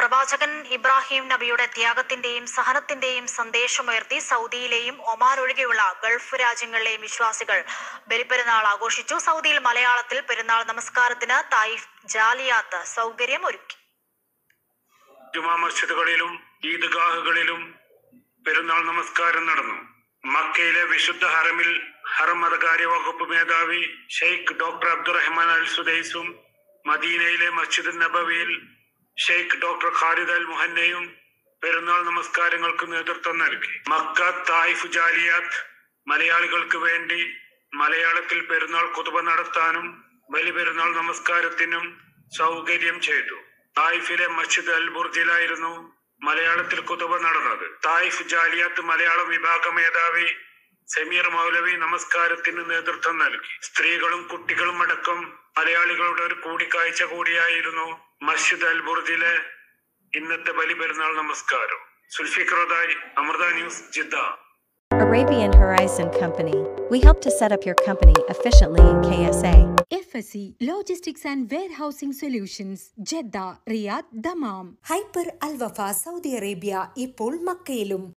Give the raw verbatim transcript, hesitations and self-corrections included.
പ്രവാചകൻ ഇബ്രാഹിം നബിയുടെ ത്യാഗത്തിന്റെയും സഹനത്തിന്റെയും സന്ദേശമുയർത്തി സൗദിയിലെയും ഒമാൻ ഒഴികെയുള്ള ഗൾഫ് രാജ്യങ്ങളിലെയും വിശ്വാസികൾ ബലിപ്പെരുന്നാൾ ആഘോഷിച്ചു. സൗദിയിൽ മലയാളത്തിൽ പെരുന്നാൾ നമസ്കാരത്തിന് തായിഫ് ജാലിയാത്ത് സൗകര്യം ഒരുക്കി. ജുമാ മസ്ജിദുകളിലും ഈദ്ഗാഹുകളിലും പെരുന്നാൾ നമസ്കാരം നടന്നു. മക്കയിലെ വിശുദ്ധ ഹറമിൽ ഹറം മതകാര്യ വകുപ്പ് മേധാവി ഷെയ്ഖ് ഡോക്ടർ അബ്ദുറഹ്മാൻ അൽ സുദൈസും മദീനയിലെ മസ്ജിദ് നബവിയിൽ ഷെയ്ഖ് ഡോക്ടർ ഖാലിദ് അൽ മുഹന്നയും പെരുന്നാൾ നമസ്കാരങ്ങൾക്ക് നേതൃത്വം നൽകി. മക്ക തായിഫ് ജാലിയാത്ത് മലയാളികൾക്ക് വേണ്ടി മലയാളത്തിൽ പെരുന്നാൾ ഖുതുബ നടത്താനും ബലി പെരുന്നാൾ നമസ്കാരത്തിനും സൗകര്യം ചെയ്തു. തായിഫിലെ മസ്ജിദ് അൽ ബുർജിലായിരുന്നു മലയാളത്തിൽ ഖുതുബ നടന്നത്. തായിഫ് ജാലിയാത്ത് മലയാളം വിഭാഗ മേധാവി സമീർ മൗലവി നമസ്കാരത്തിന് നേതൃത്വം നൽകി. സ്ത്രീകളും കുട്ടികളും അടക്കം മലയാളികളുടെ ഒരു കൂടിക്കാഴ്ച കൂടിയായിരുന്നു മസ്ജിദ് അൽ ബുർജിലെ ഇന്നത്തെ ബലി പെരുന്നാൾ നമസ്കാരം. സുൽഫിഖറുദായി, Amrita news, Jeddah. Arabian Horizon Company. We help to set up your company efficiently in K S A. F S C Logistics and Warehousing Solutions, Jeddah, Riyadh, Dammam. Hyper Al Wafa Saudi Arabia ഇപ്പോൾ മക്കയിലും.